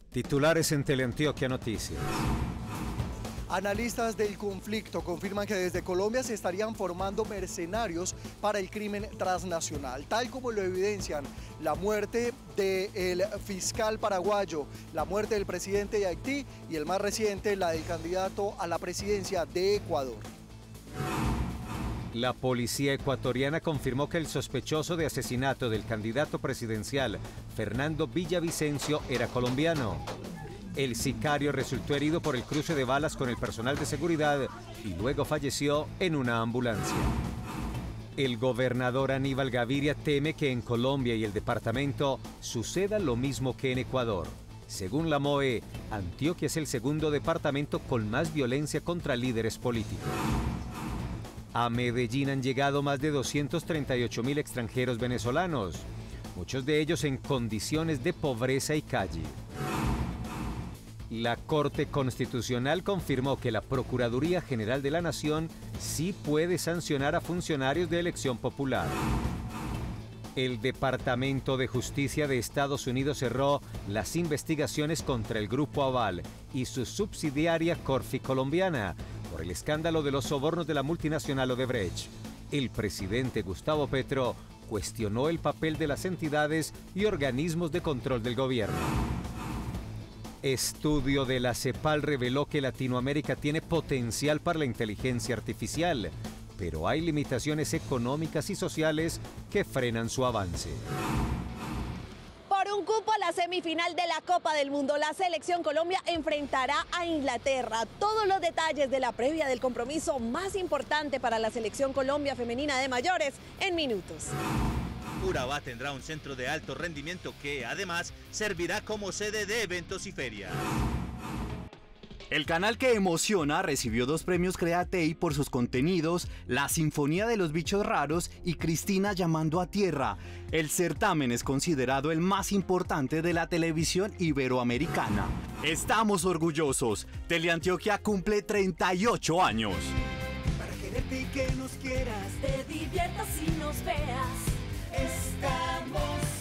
Titulares en Teleantioquia Noticias. Analistas del conflicto confirman que desde Colombia se estarían formando mercenarios para el crimen transnacional, tal como lo evidencian la muerte del fiscal paraguayo, la muerte del presidente de Haití y el más reciente, la del candidato a la presidencia de Ecuador. La policía ecuatoriana confirmó que el sospechoso de asesinato del candidato presidencial, Fernando Villavicencio, era colombiano. El sicario resultó herido por el cruce de balas con el personal de seguridad y luego falleció en una ambulancia. El gobernador Aníbal Gaviria teme que en Colombia y el departamento suceda lo mismo que en Ecuador. Según la MOE, Antioquia es el segundo departamento con más violencia contra líderes políticos. A Medellín han llegado más de 238.000 extranjeros venezolanos, muchos de ellos en condiciones de pobreza y calle. La Corte Constitucional confirmó que la Procuraduría General de la Nación sí puede sancionar a funcionarios de elección popular. El Departamento de Justicia de Estados Unidos cerró las investigaciones contra el Grupo Aval y su subsidiaria Corfi colombiana por el escándalo de los sobornos de la multinacional Odebrecht. El presidente Gustavo Petro cuestionó el papel de las entidades y organismos de control del gobierno. Estudio de la CEPAL reveló que Latinoamérica tiene potencial para la inteligencia artificial, pero hay limitaciones económicas y sociales que frenan su avance. Por un cupo a la semifinal de la Copa del Mundo, la Selección Colombia enfrentará a Inglaterra. Todos los detalles de la previa del compromiso más importante para la Selección Colombia femenina de mayores en minutos. Urabá tendrá un centro de alto rendimiento que además servirá como sede de eventos y ferias. El canal que emociona recibió 2 premios Createi por sus contenidos, La Sinfonía de los Bichos Raros y Cristina Llamando a Tierra. El certamen es considerado el más importante de la televisión iberoamericana. Estamos orgullosos. Teleantioquia cumple 38 años. Para quererte y que nos quieras, te diviertas y nos veas. Estamos